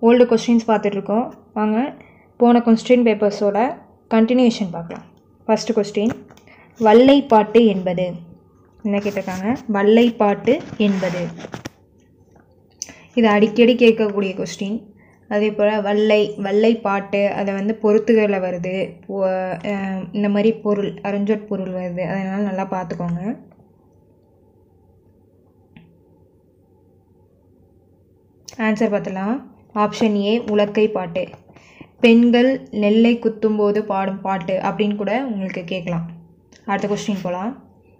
Old questions பார்த்துட்ருக்கோம். வாங்க போன கொஸ்டின் பேப்பர்ஸோட கண்டினியூஷன் பார்க்கலாம். ஃபஸ்ட்டு கொஸ்டின், வல்லைப்பாட்டு என்பது என்ன கேட்டிருக்காங்க? வல்லைப்பாட்டு என்பது. இது அடிக்கடி கேட்கக்கூடிய கொஸ்டின். அதே போல் வல்லைப்பாட்டு அதை வந்து பொறுத்துகளை வருது, இந்த மாதிரி பொருள் அருஞ்சொற் வருது, அதனால் நல்லா பார்த்துக்கோங்க. ஆன்சர் பார்த்தலாம். ஆப்ஷன் ஏ உலக்கை பாட்டு. பெண்கள் நெல்லை குத்தும்போது பாடும் பாட்டு அப்படின்னு கூட உங்களுக்கு கேட்கலாம். அடுத்த கொஸ்டின் போகலாம்.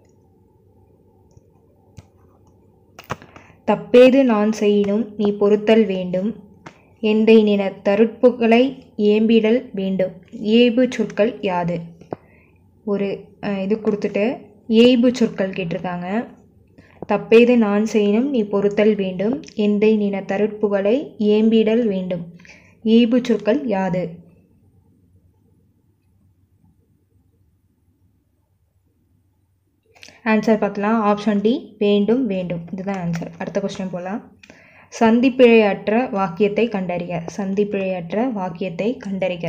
தப்பேது நான் செய்யினும் நீ பொறுத்தல் வேண்டும், எந்தை நின தருட்புகளை ஏம்பிடல் வேண்டும், ஏய்பு சொற்கள் யாது? ஒரு இது கொடுத்துட்டு ஏய்பு சொற்கள் கேட்டிருக்காங்க. தப்பேது நான் செய்யினும் நீ பொறுத்தல் வேண்டும், எந்தை நின தருட்புகளை ஏம்பிடல் வேண்டும், ஏய்பு சொற்கள் யாது? ஆன்சர் பார்க்கலாம். ஆப்ஷன் டி வேண்டும் வேண்டும், இதுதான் ஆன்சர். அடுத்த கொஸ்டின் போகலாம். சந்திப்பிழையற்ற வாக்கியத்தை கண்டறிக. சந்திப்பிழையற்ற வாக்கியத்தை கண்டறிக.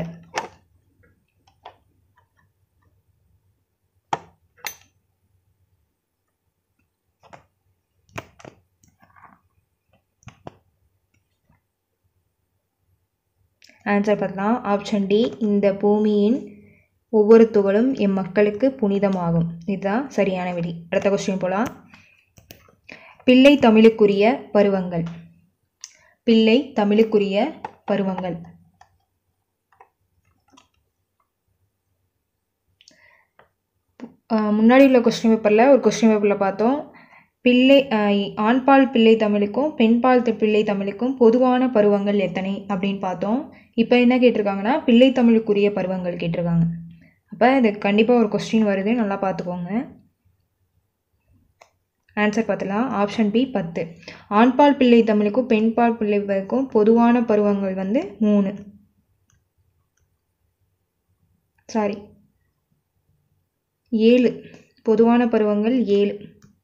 ஆன்சர் பார்த்தலாம். ஆப்ஷன் டி இந்த பூமியின் ஒவ்வொரு துகளும் எம் மக்களுக்கு புனிதமாகும், இதுதான் சரியான விடை. அடுத்த கொஸ்டின் போகலாம். பிள்ளை தமிழுக்குரிய பருவங்கள். பிள்ளை தமிழுக்குரிய பருவங்கள். முன்னாடி உள்ள கொஸ்டின் பேப்பரில் ஒரு கொஸ்டின் பேப்பரில் பார்த்தோம். ஆண்பால் பிள்ளை தமிழுக்கும் பெண்பால் பிள்ளை தமிழுக்கும் பொதுவான பருவங்கள் எத்தனை அப்படின்னு பார்த்தோம். இப்போ என்ன கேட்டிருக்காங்கன்னா பிள்ளை தமிழுக்குரிய பருவங்கள் கேட்டிருக்காங்க. அப்போ இது கண்டிப்பாக ஒரு கொஸ்டின் வருது, நல்லா பார்த்துக்கோங்க. ஆன்சர் பார்த்தலாம். Option B 10. ஆண்பால் பிள்ளை தமிழுக்கும் பெண்பால் பிள்ளைக்கும் பொதுவான பருவங்கள் வந்து 7. பொதுவான பருவங்கள் 7.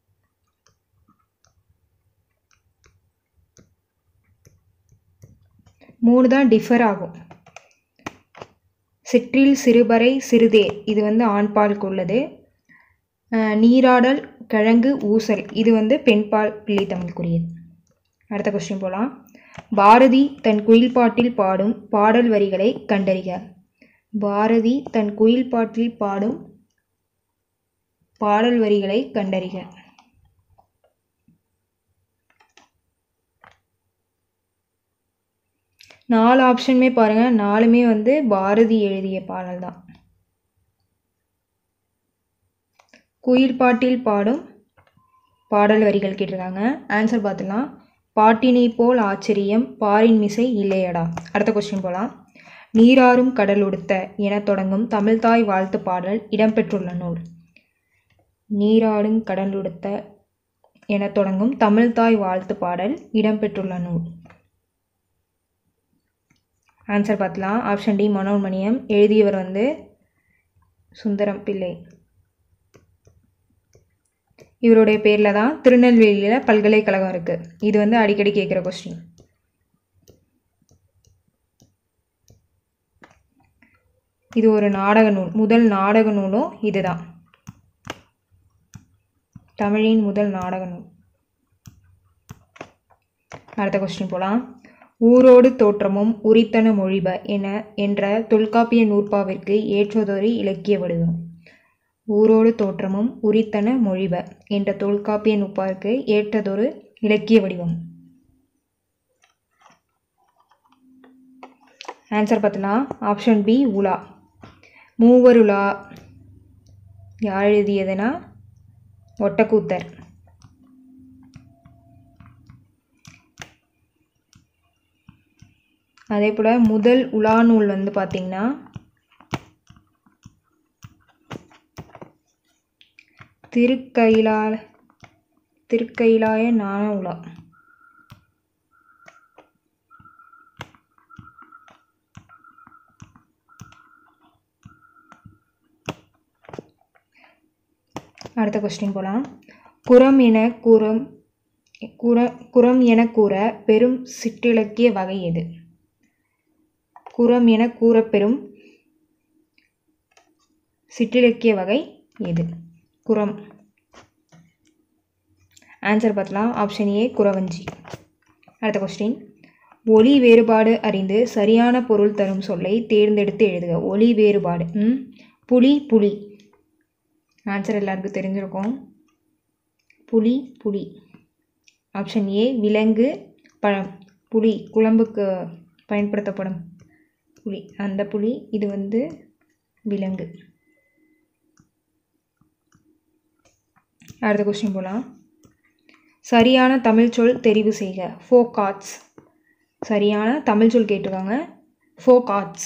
மூணு தான் டிஃபர் ஆகும். சிற்றில் சிறுபறை சிறுதே இது வந்து ஆண்பாலுக்கு உள்ளது. நீராடல் கிழங்கு ஊசல் இது வந்து பெண்பால் பிள்ளை தமிழுக்குரியது. அடுத்த கொஸ்டின் போகலாம். பாரதி தன் குயில்பாட்டில் பாடும் பாடல் வரிகளை கண்டறிக. பாரதி தன் குயில்பாட்டில் பாடும் பாடல் வரிகளை கண்டறிக. நாலு ஆப்ஷனுமே பாருங்கள், நாலுமே வந்து பாரதி எழுதிய பாடல் தான். குயில்பாட்டில் பாடும் பாடல் வரிகள் கேட்டிருக்காங்க. ஆன்சர் பார்த்துலாம். பாட்டினை போல் ஆச்சரியம் பாரின் மிசை இல்லையடா. அடுத்த கொஸ்டின் போகலாம். நீராறும் கடல் உடுத்த என தொடங்கும் தமிழ்தாய் வாழ்த்து பாடல் இடம்பெற்றுள்ள நூல். நீராடும் கடல் உடுத்த என தொடங்கும் தமிழ்தாய் வாழ்த்து பாடல் இடம்பெற்றுள்ள நூல். ஆன்சர் பார்த்தலாம். Option D Manonmaniyam. எழுதியவர் வந்து சுந்தரம் பிள்ளை. இவருடைய பேரில் தான் திருநெல்வேலியில் பல்கலைக்கழகம் இருக்குது. இது வந்து அடிக்கடி கேட்குற கொஸ்டின். இது ஒரு நாடக நூல். முதல் நாடக நூலும் இதுதான். தமிழின் முதல் நாடக நூல். அடுத்த கொஸ்டின் போகலாம். ஊரோடு தோற்றமும் உரித்தன மொழிப என்ற தொல்காப்பிய நூற்பாவிற்கு ஏற்றதொரு இலக்கிய வடிவம். ஊரோடு தோற்றமும் உரித்தன மொழிப என்ற தொல்காப்பிய நூற்பாவிற்கு ஏற்றதொரு இலக்கிய வடிவம். ஆன்சர் பார்த்தலாம். ஆப்ஷன் பி உலா. மூவருலா யார் எழுதியதுன்னா ஒட்டக்கூத்தர். அதே போல் முதல் உலா நூல் வந்து பார்த்திங்கன்னா திருக்கைலாய ஞான உலா. அடுத்த கொஸ்டின் போகலாம். குரம் என கூற பெரும் சிற்றிலக்கிய வகை எது? குரம் என கூறப்பெறும் சிற்றிலக்கிய வகை எது? குரம். ஆன்சர் பார்த்தலாம். ஆப்ஷன் ஏ குறவஞ்சி. அடுத்த கொஸ்டின், ஒலி வேறுபாடு அறிந்து சரியான பொருள் தரும் சொல்லை தேர்ந்தெடுத்து எழுதுக. ஒலி வேறுபாடு. புலி புலி. ஆன்சர் எல்லாருக்கும் தெரிஞ்சிருக்கும். புலி புலி. ஆப்ஷன் ஏ விலங்கு பழம். புலி குழம்புக்கு பயன்படுத்தப்படும் புலி, அந்த புலி. இது வந்து விலங்கு. அடுத்த கொஸ்டின் போகலாம். சரியான தமிழ் சொல் தெரிவு செய்க. Folk arts. சரியான தமிழ் சொல் கேட்டிருக்காங்க. Folk arts.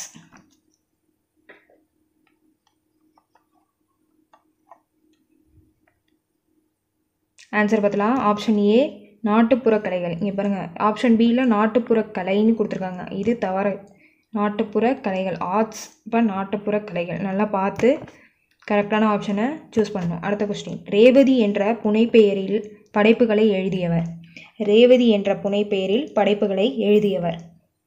ஆன்சர் பார்த்தலாம். ஆப்ஷன் ஏ நாட்டுப்புற கலைகள். இங்கே பாருங்கள், ஆப்ஷன் பியில் நாட்டுப்புற கலைன்னு கொடுத்துருக்காங்க. இது தவறு. நாட்டுப்புற கலைகள். ஆர்ட்ஸ். இப்போ நாட்டுப்புற கலைகள். நல்லா பார்த்து கரெக்டான ஆப்ஷனை சூஸ் பண்ணணும். அடுத்த கொஸ்டின், ரேவதி என்ற புனைப்பெயரில் படைப்புகளை எழுதியவர். ரேவதி என்ற புனைப்பெயரில் படைப்புகளை எழுதியவர்.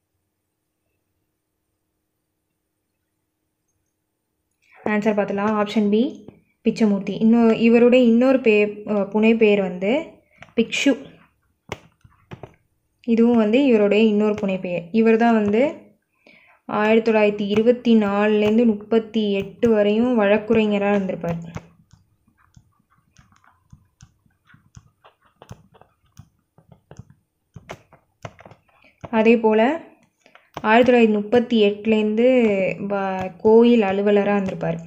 ஆன்சர் பார்த்தலாம். Option B Pichamurthy. இவருடைய இன்னொரு புனைப்பெயர் வந்து பிக்ஷு. இதுவும் வந்து இவருடைய இன்னொரு புனைப்பெயர். இவர் தான் வந்து 1924லேருந்து 38 வரையும் வழக்குரைஞராக இருந்திருப்பார். அதே போல் 1938லேருந்து கோயில் அலுவலராக இருந்திருப்பார்.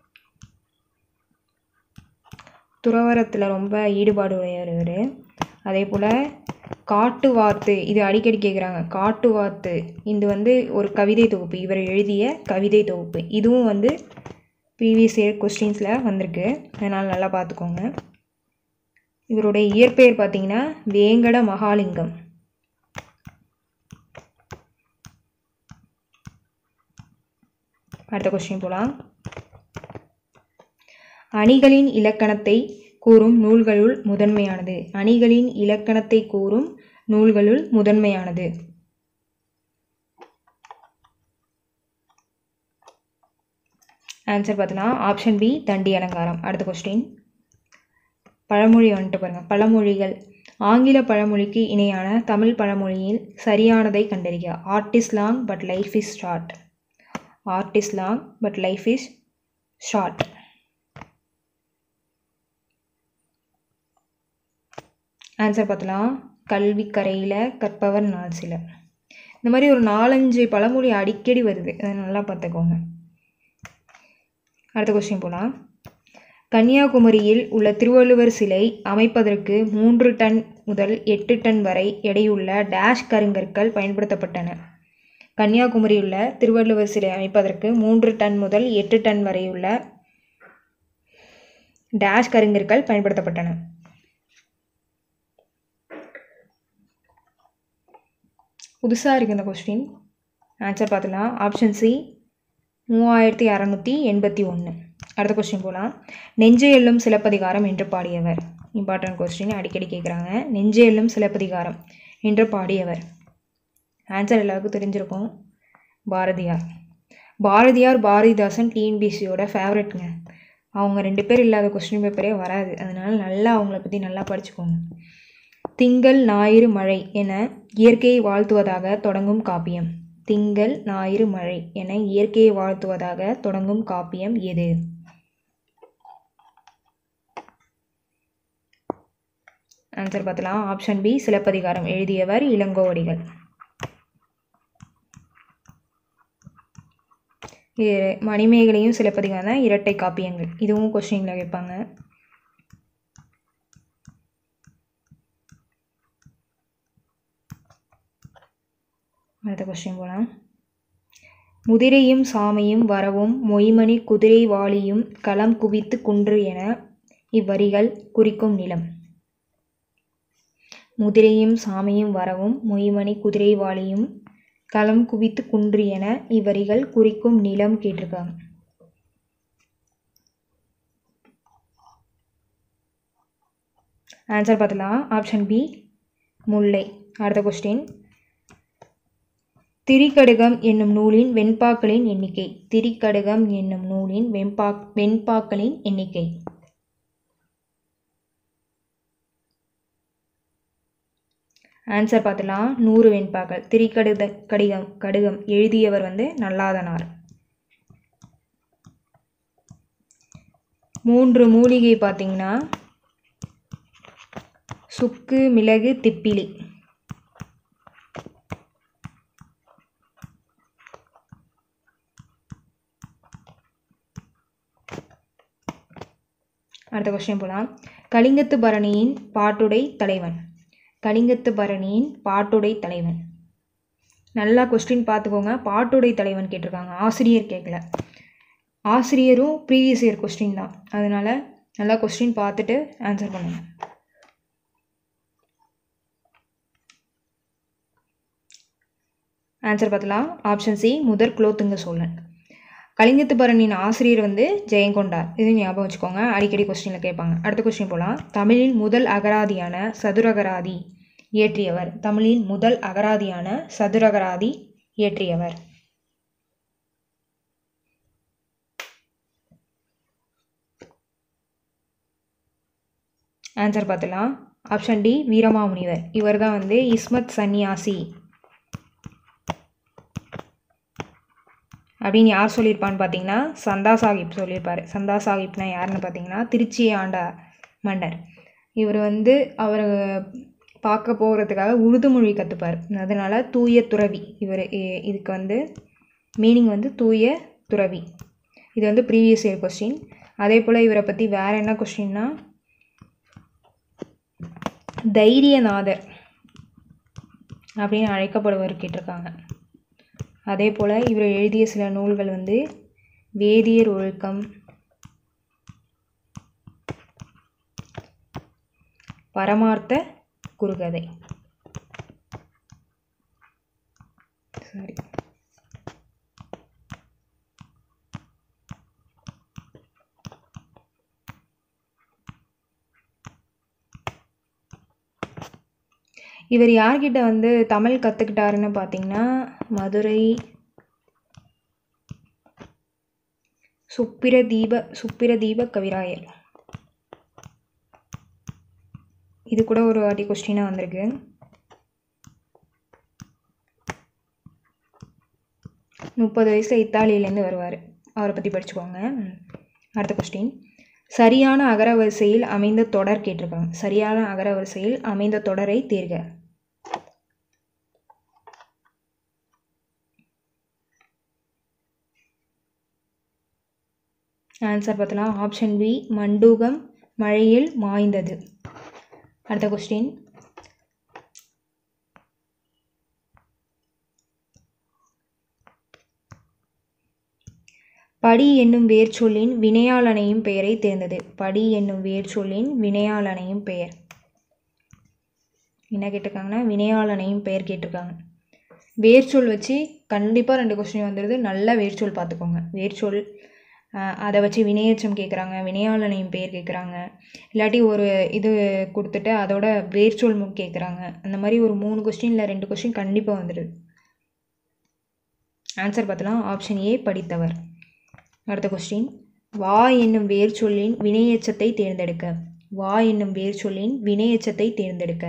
துறவரத்தில் ரொம்ப ஈடுபாடு உடையவர் இவர். அதே போல் காட்டுவாத்து, இது அடிக்கடி கேட்குறாங்க. காட்டுவாத்து இது வந்து ஒரு கவிதை தொகுப்பு. இவர் எழுதிய கவிதை தொகுப்பு. இதுவும் வந்து ப்ரீவியஸ் இயர் கொஸ்டின்ஸில் வந்திருக்கு. அதனால் நல்லா பார்த்துக்கோங்க. இவருடைய இயற்பெயர் பார்த்தீங்கன்னா வேங்கட மகாலிங்கம். அடுத்த கொஸ்டின் போகலாம். அணிகளின் இலக்கணத்தை கூறும் நூல்களுள் முதன்மையானது. அணிகளின் இலக்கணத்தை கூறும் நூல்களுள் முதன்மையானது. ஆன்சர் பார்த்தீங்கன்னா ஆப்ஷன் பி தண்டி அலங்காரம். அடுத்த கொஸ்டின், பழமொழி வந்துட்டு பாருங்கள். பழமொழிகள். ஆங்கில பழமொழிக்கு இணையான தமிழ் பழமொழியில் சரியானதை கண்டறிக. Art is long but life is short. Art is long but life is short. Answer பார்த்தலாம். கல்வி கரையில் கற்பவர் நாள் சிலர். இந்த மாதிரி ஒரு 4-5 பழமொழி அடிக்கடி வருது. அதை நல்லா பார்த்துக்கோங்க. அடுத்த கொஸ்டின் போகலாம். கன்னியாகுமரியில் உள்ள திருவள்ளுவர் சிலை அமைப்பதற்கு 3 டன் முதல் 8 டன் வரை எடையுள்ள டேஷ் கருங்கற்கள் பயன்படுத்தப்பட்டன. கன்னியாகுமரியில் உள்ள திருவள்ளுவர் சிலை அமைப்பதற்கு 3 டன் முதல் 8 டன் வரையுள்ள டேஷ் கருங்கற்கள் பயன்படுத்தப்பட்டன. புதுசாக இருக்குது இந்த கொஸ்டின். ஆன்சர் பார்த்துலாம். Option C 3681. அடுத்த கொஸ்டின் போகலாம். நெஞ்சை எல்லும் சிலப்பதிகாரம் என்று பாடியவர். இம்பார்ட்டன்ட் கொஸ்டின், அடிக்கடி கேட்குறாங்க. நெஞ்சை எல்லும் சிலப்பதிகாரம் என்று பாடியவர். ஆன்சர் எல்லாருக்கும் தெரிஞ்சிருக்கும். பாரதியார். பாரதியார் பாரதிதாசன் டிஎன்பிசியோட ஃபேவரட்ங்க. அவங்க 2 பேர் இல்லாத கொஸ்டின் பேப்பரே வராது. அதனால் நல்லா அவங்கள பற்றி நல்லா படிச்சுக்கோங்க. திங்கள் ஞாயிறு மழை என இயற்கையை வாழ்த்துவதாக தொடங்கும் காப்பியம். திங்கள் ஞாயிறு மழை என இயற்கையை வாழ்த்துவதாக தொடங்கும் காப்பியம் எது? ஆன்சர் பார்த்தலாம். Option B Silappatikaram. எழுதியவர் இளங்கோவடிகள். மணிமேகலையும் சிலப்பதிகாரம் தான் இரட்டை காப்பியங்கள். இதுவும் கொஸ்டினில் கேட்பாங்க. அடுத்த கொஸ்டின் போகலாம். முதிரையும் சாமையும் வரவும் மொய்மணி குதிரை வாளியும் களம் குவித்து குன்று என இவ்வரிகள் குறிக்கும் நிலம். முதிரையும் சாமையும் வரவும் மொய்மணி குதிரை வாளியும் களம் குவித்து குன்று என இவ்வரிகள் குறிக்கும் நிலம் கேட்டிருக்காங்க. ஆன்சர் பார்த்தலாம். ஆப்ஷன் பி முல்லை. அடுத்த கொஸ்டின், திரிகடுகம் என்னும் நூலின் வெண்பாக்களின் எண்ணிக்கை. திரிகடுகம் என்னும் நூலின் வெண்பாக்களின் எண்ணிக்கை. ஆன்சர் பார்த்துலாம். 100 வெண்பாக்கள். கடுகம் எழுதியவர் நல்லாதனார். 3 மூலிகை பார்த்தீங்கன்னா சுக்கு, மிளகு, திப்பிலி. அடுத்த கொஸ்டின் போலாம். கலிங்கத்து பரணியின் பாட்டுடை தலைவன். கலிங்கத்து பரணியின் பாட்டுடை தலைவன். நல்லா கொஸ்டின் பார்த்துக்கோங்க. பாட்டுடை தலைவன் கேட்டிருக்காங்க, ஆசிரியர் கேட்கல. ஆசிரியரும் ப்ரீவியஸ் இயர் கொஸ்டின் தான், அதனால நல்லா கொஸ்டின் பார்த்துட்டு ஆன்சர் பண்ணுங்க. ஆன்சர் பார்த்தலாம். ஆப்ஷன் சி முதற் குலோத்துங்க சோழன். கலிங்கத்து பரணியின் ஆசிரியர் ஜெயங்கொண்டார். இது ஞாபகம் வச்சுக்கோங்க, அடிக்கடி கொஸ்டினில் கேட்பாங்க. அடுத்த கொஸ்டின் போகலாம். தமிழின் முதல் அகராதியான சதுரகராதி இயற்றியவர். தமிழின் முதல் அகராதியான சதுரகராதி இயற்றியவர். ஆன்சர் பார்த்தலாம். Option D Veeramamunivar. இவர் தான் இஸ்மத் சன்னியாசி அப்படின்னு யார் சொல்லியிருப்பான்னு பார்த்தீங்கன்னா சந்தா சாஹிப் சொல்லியிருப்பார். சந்தா சாஹிப்னா யாருன்னு பார்த்தீங்கன்னா திருச்சியை ஆண்ட மன்னர். இவர் அவர் பார்க்க போகிறதுக்காக உருது மொழி கற்றுப்பார். அதனால் தூய துறவி. இவர் இதுக்கு மீனிங் தூய துறவி. இது ப்ரீவியஸ் இயர் கொஸ்டின். அதே போல் இவரை பற்றி வேறு என்ன கொஸ்டின்னா தைரியநாதர் அப்படின்னு அழைக்கப்படுவர் கேட்டிருக்காங்க. அதே போல் இவர் எழுதிய சில நூல்கள் வேதியர் ஒழுக்கம், பரமார்த்த குறுகதை. சாரி, இவர் யார்கிட்ட தமிழ் கற்றுக்கிட்டாருன்னு பார்த்தீங்கன்னா மதுரை சுப்பிரதீப கவிராயர். இது கூட ஒரு வாட்டி கொஸ்டினாக வந்திருக்கு. முப்பது வயசில் இத்தாலியிலேருந்து வருவார். அவரை பற்றி படிச்சுக்கோங்க. அடுத்த கொஸ்டின். சரியான அகரவரிசையில் அமைந்த தொடர் கேட்டிருக்காங்க. சரியான அகரவரிசையில் அமைந்த தொடரை தேர்க. ஆன்சர் பார்த்தலாம். ஆப்ஷன் பி மண்டூகம் மழையில் மாய்ந்தது. அடுத்த கொஸ்டின். படி என்னும் வேர்ச்சொல்லின் வினையால் அணையும் பெயரை தேர்ந்தது. படி என்னும் வேர்ச்சொல்லின் வினையால் அணையும் பெயர். என்ன கேட்டிருக்காங்கன்னா வினையால் அணையும் பெயர் கேட்டிருக்காங்க. வேர்ச்சொல் வச்சு கண்டிப்பாக 2 கொஸ்டின் வந்துடுது. நல்ல வேர்ச்சொல் பார்த்துக்கோங்க. வேர்ச்சொல் அதை வச்சு வினையச்சம் கேட்குறாங்க, வினையால் அணையும் பெயர் கேட்குறாங்க, இல்லாட்டி ஒரு இது கொடுத்துட்டு அதோட வேர்ச்சொல் கேட்குறாங்க. அந்த மாதிரி ஒரு 3 கொஸ்டின் இல்லை 2 கொஸ்டின் கண்டிப்பாக வந்துடுது. ஆன்சர் பார்த்தலாம். ஆப்ஷன் ஏ படித்தவர். அடுத்த கொஸ்டின். வா என்னும் வேர்ச்சொல்லின் வினையச்சத்தை தேர்ந்தெடுக்க. வா என்னும் வேர்ச்சொல்லின் வினையச்சத்தை தேர்ந்தெடுக்க.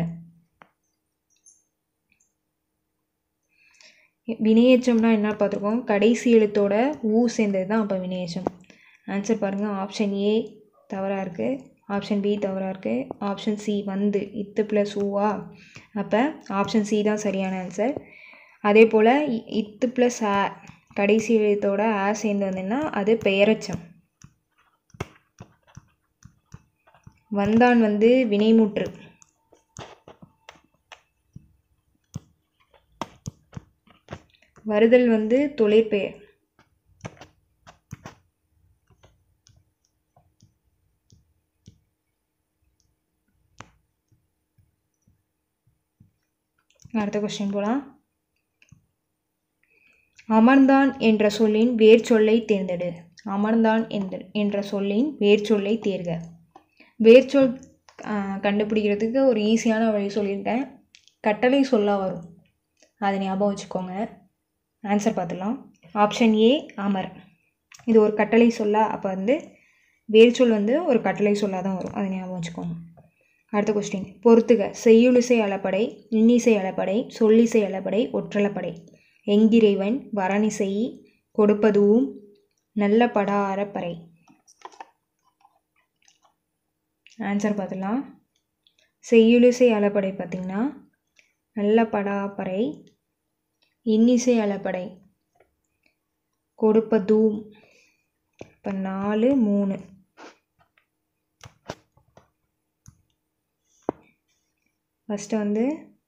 வினையச்சம்னா என்ன பார்த்துருக்கோம், கடைசி எழுத்தோட ஊ சேர்ந்தது தான் அப்போ வினையச்சம். ஆன்சர் பாருங்கள். ஆப்ஷன் ஏ தவறாக இருக்குது, ஆப்ஷன் பி தவறாக இருக்குது, ஆப்ஷன் சி இத்து ப்ளஸ் ஊவா, அப்போ ஆப்ஷன் சி தான் சரியான ஆன்சர். அதே போல் இத்து ப்ளஸ் ஆ கடைசி எழுத்தோட ஆ சேர்ந்து வந்ததுன்னா அது பெயரச்சம். வந்தான் வினைமுற்று. வருதல் தொழிற்பெயர். அடுத்த கொஸ்டின் போலாம். அமர்ந்தான் என்ற சொல்லின் வேர்ச்சொல்லை தேர்ந்தெடு. அமர்ந்தான் என்ற சொல்லின் வேர்ச்சொல்லை தேர்க. வேர்ச்சொல் கண்டுபிடிக்கிறதுக்கு ஒரு ஈஸியான வழி சொல்லியிருக்கேன். கட்டளை சொல்ல வரும், அதை ஞாபகம் வச்சுக்கோங்க. ஆன்சர் பார்த்துடலாம். ஆப்ஷன் ஏ அமர். இது ஒரு கட்டளை சொல்ல, அப்போ வந்து வேர்ச்சொல் வந்து ஒரு கட்டளை சொல்லாக தான் வரும், அதை ஞாபகம் வச்சுக்கோங்க. அடுத்த கொஸ்டின், பொறுத்துக. செய்யுளிசை அளப்படை, இன்னிசை அளப்படை, சொல்லிசை அளப்படை, ஒற்றளப்படை. எங்கிறைவன் வரணிசை கொடுப்பதுவும் நல்ல படாரப்பறை. ஆன்சர் பார்த்துலாம். செய்யுளிசை அளப்படை பார்த்திங்கன்னா நல்ல படாப்பறை, இன்னிசை அளப்படை கொடுப்பதும். இப்போ 4 3. ஃபஸ்ட்டு வந்து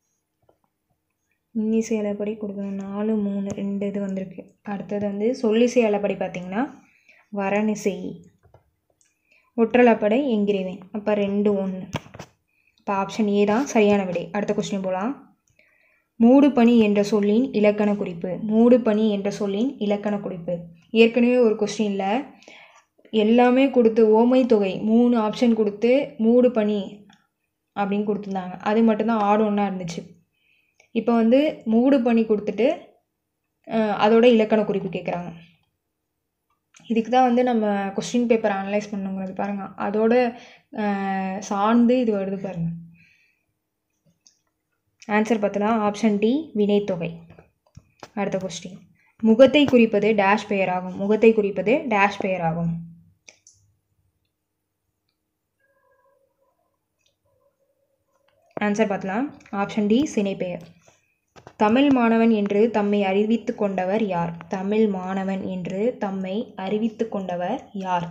இன்னிசை அளப்படி கொடுக்கணும், 4 3 2 இது வந்திருக்கு. அடுத்தது வந்து சொல்லிசை அளப்படி பார்த்திங்கன்னா வரணிசை, ஒற்றளப்படை எங்கிறைவன், அப்போ 2 1. இப்போ ஆப்ஷன் ஏ தான் சரியான விடை. அடுத்த கொஸ்டின் போகலாம். மூடு பனி என்ற சொல்லின் இலக்கண குறிப்பு. மூடு பனி என்ற சொல்லின் இலக்கண குறிப்பு. ஏற்கனவே ஒரு கொஸ்டினில் எல்லாமே கொடுத்து ஓமை தொகை 3 ஆப்ஷன் கொடுத்து மூடு பனி அப்படின்னு கொடுத்துருந்தாங்க, அது மட்டும்தான் ஆட் ஒன்றா இருந்துச்சு. இப்போ வந்து மூடு பனி கொடுத்துட்டு அதோட இலக்கண குறிப்பு கேட்குறாங்க. இதுக்கு தான் வந்து நம்ம கொஸ்டின் பேப்பர் அனலைஸ் பண்ணுங்கிறது பாருங்கள், அதோட சார்ந்து இது வருது பாருங்கள். ஆன்சர் பார்த்தலாம். ஆப்ஷன் டி வினைத்தொகை. அடுத்த கொஸ்டின், முகத்தை குறிப்பது டேஷ் பெயர் ஆகும். முகத்தை குறிப்பது டேஷ் பெயர் ஆகும். ஆன்சர் பார்த்தலாம். ஆப்ஷன் டி சினைப்பெயர். தமிழ் மாணவன் என்று தம்மை அறிவித்து கொண்டவர் யார்? தமிழ் மாணவன் என்று தம்மை அறிவித்து கொண்டவர் யார்?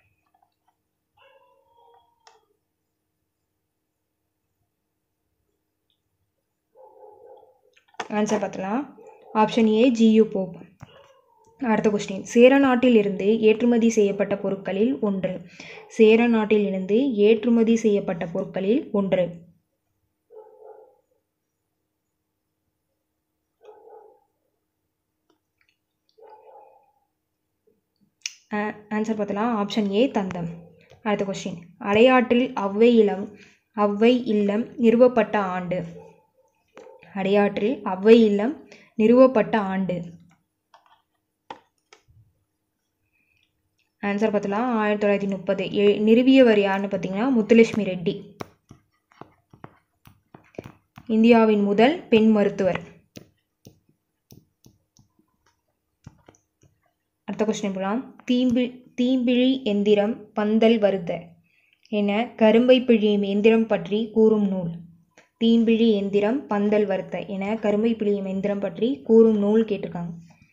ஆன்சர் பார்த்தலாம். Option A G U Pope. அடுத்த கொஸ்டின், சேர நாட்டில் இருந்து ஏற்றுமதி செய்யப்பட்ட பொருட்களில் ஒன்று. சேர நாட்டில் இருந்து ஏற்றுமதி செய்யப்பட்ட பொருட்களில் ஒன்று. ஆன்சர் பார்த்தலாம். ஆப்ஷன் ஏ தந்தம். அடுத்த கொஸ்டின், அடையாற்றில் அவ்வை இல்லம் நிறுவப்பட்ட ஆண்டு. அடையாற்றில் அவ்வை இல்லம் நிறுவப்பட்ட ஆண்டு. ஆன்சர் பார்த்தலாம். 1930. நிறுவியவர் யாருன்னு பார்த்தீங்கன்னா முத்துலட்சுமி ரெட்டி, இந்தியாவின் முதல் பெண் மருத்துவர். அடுத்த கொஸ்டின் போகலாம். தீம்பிழி எந்திரம் பந்தல் வருத என கரும்பை பிழியும் எந்திரம் பற்றி கூறும் நூல். தீம்பிழி எந்திரம் பந்தல் வருத்த என கரும்பை பிழியும் எந்திரம் பற்றி கூறும் நூல் கேட்டிருக்காங்க.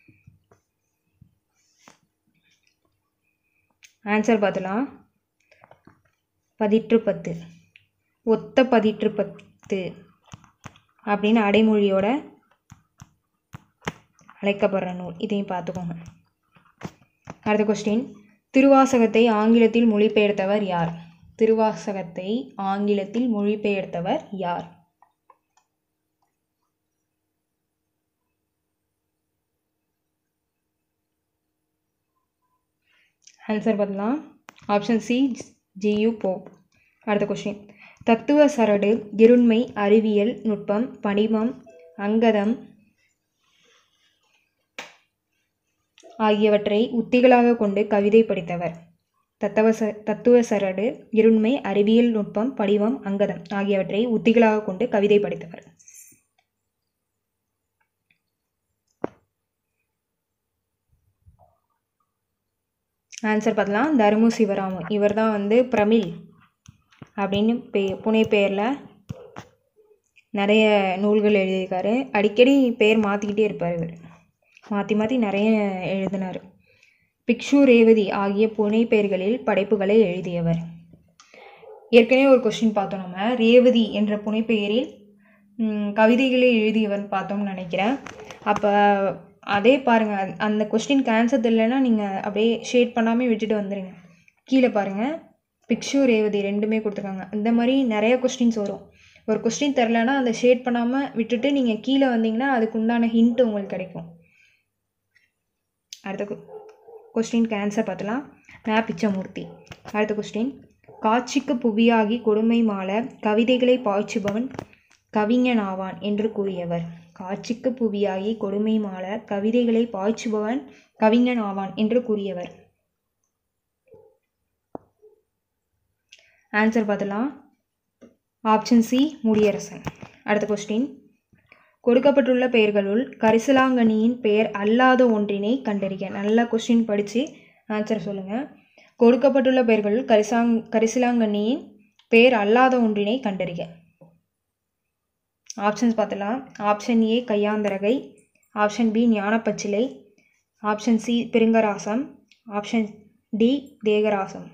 ஆன்சர் பார்த்தலாம். பதிற்று 10. ஒத்த பதிற்று 10 அப்படின்னு அடைமொழியோட அழைக்கப்படுற நூல். இதையும் பார்த்துக்கோங்க. அடுத்த கொஸ்டின், திருவாசகத்தை ஆங்கிலத்தில் மொழிபெயர்த்தவர் யார்? திருவாசகத்தை ஆங்கிலத்தில் மொழிபெயர்த்தவர் யார்? ஆன்சர் பார்த்தலாம். Option C G U Pope. அடுத்த கொஸ்டின், தத்துவ சரடு, இருண்மை, அறிவியல் நுட்பம், படிமம், அங்கதம் ஆகியவற்றை உத்திகளாக கொண்டு கவிதை படித்தவர். தத்துவ சரடு, இருண்மை, அறிவியல் நுட்பம், படிவம், அங்கதம் ஆகியவற்றை உத்திகளாக கொண்டு கவிதை படித்தவர். ஆன்சர் பார்த்தலாம். தருமு சிவராமு. இவர் தான் வந்து பிரமிழ் அப்படின்னு புனை பெயரில் நிறைய நூல்கள் எழுதியிருக்காரு. அடிக்கடி பெயர் மாற்றிக்கிட்டே இருப்பார். இவர் மாற்றி நிறைய எழுதினார். பிக்ஷு ரேவதி ஆகிய புனை பெயர்களில் படைப்புகளை எழுதியவர். ஏற்கனவே ஒரு கொஸ்டின் பார்த்தோம், நம்ம ரேவதி என்ற புனைப்பெயரில் கவிதைகளை எழுதியவர்னு பார்த்தோம்னு நினைக்கிறேன். அப்போ அதே பாருங்கள், அந்த கொஸ்டினுக்கு ஆன்சர் தெரியலன்னா நீங்கள் அப்படியே ஷேட் பண்ணாமல் விட்டுட்டு வந்துடுங்க. கீழே பாருங்கள், பிக்ஷு ரேவதி ரெண்டுமே கொடுத்துருக்காங்க. இந்த மாதிரி நிறைய கொஸ்டின்ஸ் வரும். ஒரு கொஸ்டின் தெரிலனா அந்த ஷேட் பண்ணாமல் விட்டுட்டு நீங்கள் கீழே வந்தீங்கன்னா அதுக்கு உண்டான ஹிண்ட் உங்களுக்கு கிடைக்கும். அடுத்த கொஸ்டினுக்கு ஆன்சர் பார்த்தலாம். பிச்சமூர்த்தி. அடுத்த கொஸ்டின், காட்சிக்கு புவியாகி கொடுமை மாள கவிதைகளை பாய்ச்சுபவன் கவிஞனாவான் என்று கூறியவர். காட்சிக்கு புவியாகி கொடுமை மாள கவிதைகளை பாய்ச்சுபவன் கவிஞன் ஆவான் என்று கூறியவர். ஆன்சர் பார்த்தலாம். Option C Mudiyarasan. அடுத்த கொஸ்டின், கொடுக்கப்பட்டுள்ள பெயர்களுள் கரிசலாங்கண்ணியின் பெயர் அல்லாத ஒன்றினை கண்டறிக. நல்லா கொஸ்டின் படித்து ஆன்சர் சொல்லுங்கள். கொடுக்கப்பட்டுள்ள பெயர்களுள் கரிசலாங்கண்ணியின் பெயர் அல்லாத ஒன்றினை கண்டறிக. ஆப்ஷன்ஸ் பார்த்தலாம். ஆப்ஷன் ஏ கையாந்தரகை, ஆப்ஷன் பி ஞானப்பச்சிலை, ஆப்ஷன் சி பிருங்கராசம், ஆப்ஷன் டி தேகராசம்.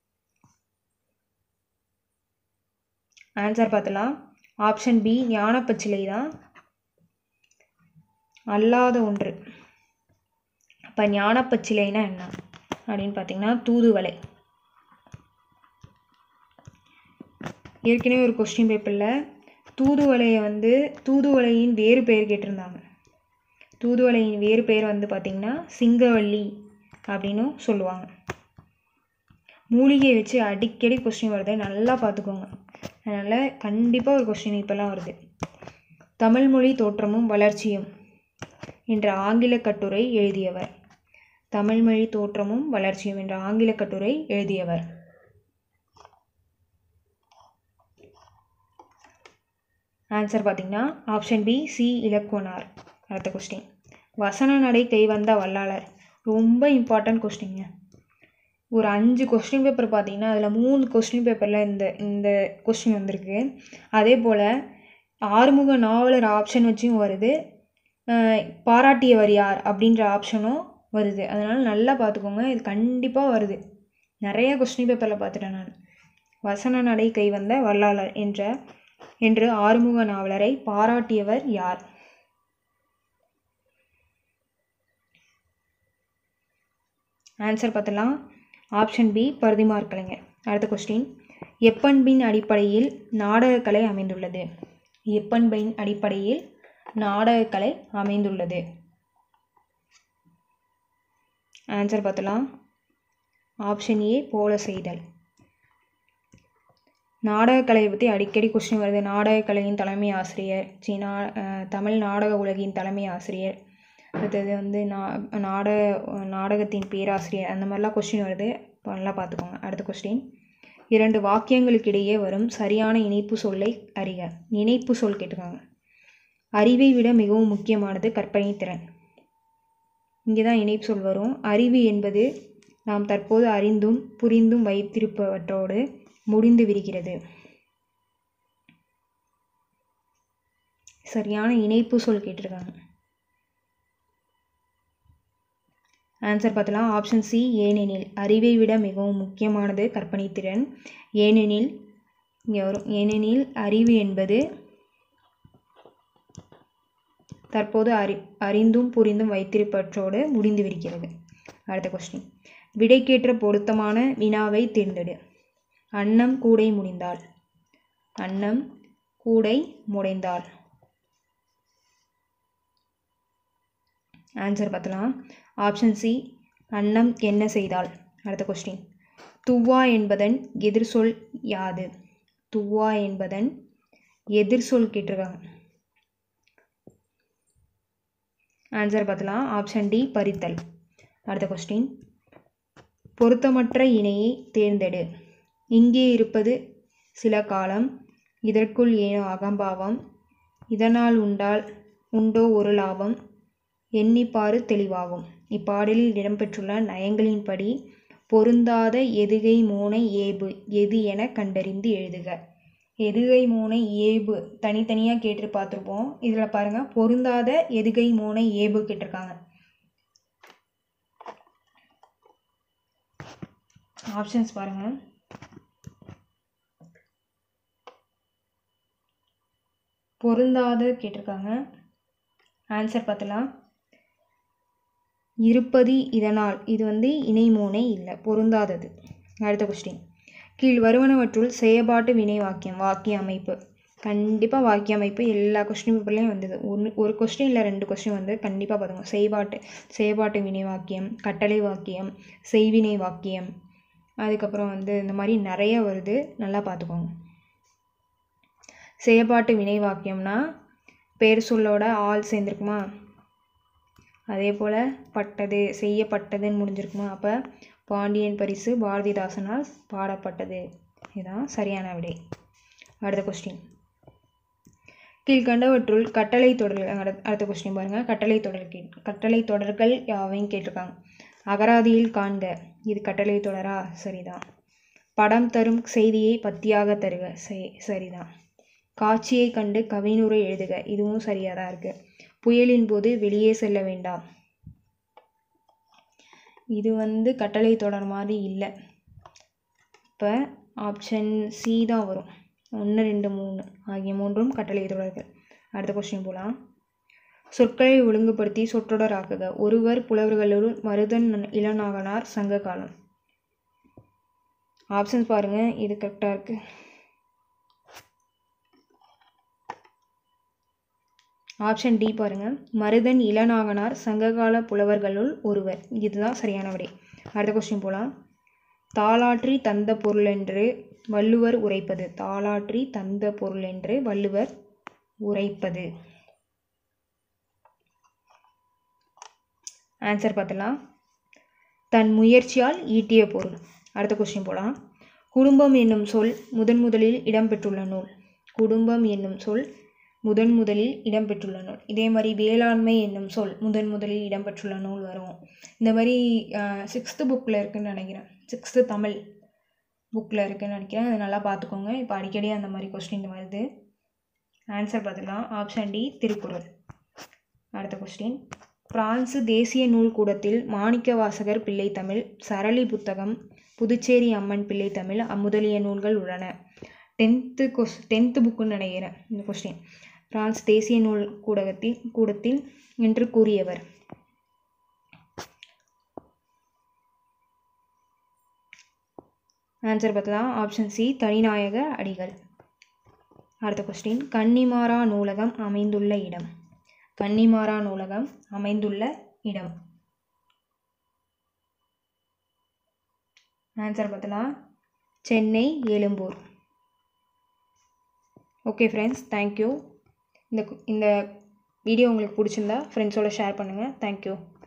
ஆன்சர் பார்த்தலாம். ஆப்ஷன் பி ஞானப்பச்சிலை தான் அல்லாத ஒன்று. அப்போ ஞானப்பச்சிலைனா என்ன அப்படின்னு பார்த்தீங்கன்னா தூதுவளை. ஏற்கனவே ஒரு கொஸ்டின் பேப்பரில் தூதுவளையின் வேறு பெயர் கேட்டிருந்தாங்க. தூதுவளையின் வேறு பெயர் வந்து பார்த்திங்கன்னா சிங்கவள்ளி அப்படின்னு சொல்லுவாங்க. மூலிகையை வச்சு அடிக்கடி கொஸ்டின் வருது, நல்லா பார்த்துக்கோங்க. அதனால் கண்டிப்பாக ஒரு கொஸ்டின் இப்போல்லாம் வருது. தமிழ்மொழி தோற்றமும் வளர்ச்சியும் என்ற ஆங்கில கட்டுரை எழுதியவர். தமிழ்மொழி தோற்றமும் வளர்ச்சியும் என்ற ஆங்கில கட்டுரை எழுதியவர். ஆன்சர் பார்த்தீங்கன்னா ஆப்ஷன் பி சி இலக்குவனார். அடுத்த கொஸ்டின், வசன நடை கைவந்த வல்லாளர். ரொம்ப இம்பார்ட்டன்ட் கொஸ்டின்ங்க. ஒரு 5 கொஸ்டின் பேப்பர் பார்த்தீங்கன்னா அதில் 3 கொஸ்டின் பேப்பரில் இந்த கொஸ்டின் வந்திருக்கு. அதே போல் ஆறுமுக நாவலர் ஆப்ஷன் வச்சும் வருது, பாராட்டியவர் யார் அப்படின்ற ஆப்ஷனும் வருது. அதனால் நல்லா பார்த்துக்கோங்க, இது கண்டிப்பாக வருது. நிறைய கொஸ்டின் பேப்பரில் பார்த்துட்டேன் நான். வசன நடை கைவந்த வல்லாளர் என்று ஆறுமுக நாவலரை பாராட்டியவர் யார்? ஆன்சர் பார்த்தலாம். Option B Parithimar Kalaignar. அடுத்த கொஸ்டின், எப்பண்பின் அடிப்படையில் நாடகக்கலை அமைந்துள்ளது. எப்பண்பின் அடிப்படையில் நாடகக்கலை அமைந்துள்ளது. ஆன்சர் பார்த்தலாம். ஆப்ஷன் ஏ போல செய்தல். நாடகக்கலையை பற்றி அடிக்கடி கொஸ்டின் வருது. நாடகக்கலையின் தலைமை ஆசிரியர், தமிழ் நாடக உலகின் தலைமை ஆசிரியர், அடுத்தது வந்து நாடகத்தின் பேராசிரியர், அந்த மாதிரிலாம் கொஸ்டின் வருது. நல்லா பார்த்துக்கோங்க. அடுத்த கொஸ்டின், 2 வாக்கியங்களுக்கிடையே வரும் சரியான இணைப்பு சொல்லை அறிக. இணைப்பு சொல் கேட்டிருக்காங்க. அறிவை விட மிகவும் முக்கியமானது கற்பனை திறன். இங்கே தான் இணைப்பு சொல் வரும். அறிவு என்பது நாம் தற்போது அறிந்தும் புரிந்தும் வைத்திருப்பவற்றோடு முடிந்து விடுகிறது. சரியான இணைப்பு சொல் கேட்டிருக்காங்க. ஆன்சர் பார்த்தலாம். ஆப்ஷன் சி ஏனெனில். அறிவை விட மிகவும் முக்கியமானது கற்பனை திறன். ஏனெனில் இங்கே வரும். ஏனெனில் அறிவு என்பது தற்போது அறிந்தும் புரிந்தும் வைத்திருப்பவற்றோடு முடிந்து விடுகிறது. அடுத்த கொஸ்டின், விடைக்கேற்ற பொருத்தமான வினாவை தேர்ந்தெடு. அன்னம் கூடை முடிந்தால். அன்னம் கூடை முடைந்தால். ஆன்சர் பார்த்தலாம். ஆப்ஷன் சி அன்னம் என்ன செய்தால். அடுத்த கொஸ்டின், துவ்வா என்பதன் எதிர்சொல் யாது. துவ்வா என்பதன் எதிர்சொல் கேட்டிருக்காங்க. ஆன்சர் பார்த்தலாம். ஆப்ஷன் டி பறித்தல். அடுத்த கொஸ்டின், பொருத்தமற்ற இணையை தேர்ந்தெடு. இங்கே இருப்பது சில காலம், இதற்குள் ஏனோ அகம்பாவம், இதனால் உண்டோ ஒரு லாபம், எண்ணிப்பாறு தெளிவாகும். இப்பாடலில் இடம்பெற்றுள்ள நயங்களின்படி பொருந்தாத எதுகை மோனை ஏபு எது என கண்டறிந்து எழுதுக. எதுகை மோனை ஏபு தனித்தனியாக கேட்டு பார்த்துருப்போம். இதில் பாருங்கள், பொருந்தாத எதுகை மோனை ஏபு கேட்டிருக்காங்க. ஆப்ஷன்ஸ் பாருங்கள். பொருந்தாத கேட்டிருக்காங்க. ஆன்சர் பார்த்தலாம். இருப்பது இதனால், இது வந்து இணைமோனை இல்லை, பொருந்தாதது. அடுத்த கொஸ்டின், கீழ் வருவனவற்றுள் செயபாட்டு வினை வாக்கியம். வாக்கிய அமைப்பு. கண்டிப்பாக வாக்கிய அமைப்பு எல்லா கொஸ்டின் பேப்பர்லேயும் வந்தது. ஒரு கொஸ்டின் இல்லை 2 கொஸ்டின் வந்து கண்டிப்பாக பார்த்துக்கோங்க. செயபாட்டு வினை வாக்கியம், கட்டளை வாக்கியம், செய்வினை வாக்கியம், அதுக்கப்புறம் வந்து இந்த மாதிரி நிறைய வருது. நல்லா பார்த்துக்கோங்க. செயபாட்டு வினை வாக்கியம்னா பேர் சொல்லோட ஆள் சேர்ந்துருக்குமா, அதே போல் பட்டது செய்யப்பட்டதுன்னு முடிஞ்சிருக்குமா. அப்போ பாண்டியன் பரிசு பாரதிதாசனால் பாடப்பட்டது. இதுதான் சரியான விடை. அடுத்த கொஸ்டின், கீழ்கண்டவற்றுள் கட்டளை தொடர்கள். அடுத்த கொஸ்டின் பாருங்கள். கட்டளை தொடர்கள் யாவையும் கேட்டிருக்காங்க. அகராதியில் காண்க. இது கட்டளை தொடரா? சரிதான். படம் தரும் செய்தியை பத்தியாக தருக. சரிதான். காட்சியை கண்டு கவினுரை எழுதுக. இதுவும் சரியாக தான் இருக்குது. புயலின் போது வெளியே செல்ல வேண்டாம். இது கட்டளை தொடர் மாதிரி இல்லை. இப்போ ஆப்ஷன் சி தான் வரும். 1, 2, 3 ஆகிய 3ம் கட்டளை தொடர்கள். அடுத்த கொஸ்டின் போகலாம். சொற்களை ஒழுங்குபடுத்தி சொற்றொடர் ஆக்குக. ஒருவர் புலவர்களுள் மருதன் இளநாகனார் சங்க காலம். ஆப்ஷன்ஸ் பாருங்கள், இது கரெக்டாக இருக்குது. ஆப்ஷன் டி பாருங்கள், மருதன் இளநாகனார் சங்ககால புலவர்களுள் ஒருவர். இதுதான் சரியான விடை. அடுத்த கொஸ்டின் போகலாம். தாளாற்றி தந்த பொருளென்று வள்ளுவர் உரைப்பது. தாளாற்றி தந்த பொருளென்று வள்ளுவர் உரைப்பது. ஆன்சர் பார்த்தலாம். தன் முயற்சியால் ஈட்டிய பொருள். அடுத்த கொஸ்டின் போகலாம். குடும்பம் என்னும் சொல் முதன்முதலில் இடம்பெற்றுள்ள நூல். குடும்பம் என்னும் சொல் முதன்முதலில் இடம்பெற்றுள்ள நூல். இதே மாதிரி வேளாண்மை என்னும் சொல் முதன்முதலில் இடம்பெற்றுள்ள நூல் வரும். இந்த மாதிரி 6th புக்கில் இருக்குதுன்னு நினைக்கிறேன். 6th தமிழ் புக்கில் இருக்குதுன்னு நினைக்கிறேன். அதை நல்லா பார்த்துக்கோங்க. இப்போ அடிக்கடி அந்த மாதிரி கொஸ்டின் வருது. ஆன்சர் பார்த்துக்கலாம். Option D Thirukkural. அடுத்த கொஸ்டின், பிரான்சு தேசிய நூல் கூடத்தில் மாணிக்க வாசகர் பிள்ளை தமிழ், சரளி புத்தகம், புதுச்சேரி அம்மன் பிள்ளை தமிழ் முதலிய நூல்கள் உள்ளன. 10th புக்குன்னு நினைக்கிறேன் இந்த கொஸ்டின். பிரான்ஸ் தேசிய நூல் கூடத்தில் என்று கூறியவர். ஆன்சர் பார்த்தலாம். ஆப்ஷன் சி தனிநாயக அடிகள். அடுத்த கொஸ்டின், கன்னிமாரா நூலகம் அமைந்துள்ள இடம். கன்னிமாரா நூலகம் அமைந்துள்ள இடம். ஆன்சர் பார்த்தலாம். Chennai, Egmore. Okay friends, thank you. இந்த வீடியோ உங்களுக்கு பிடிச்சிருந்தா ஃப்ரெண்ட்ஸோட ஷேர் பண்ணுங்கள். தேங்க்யூ.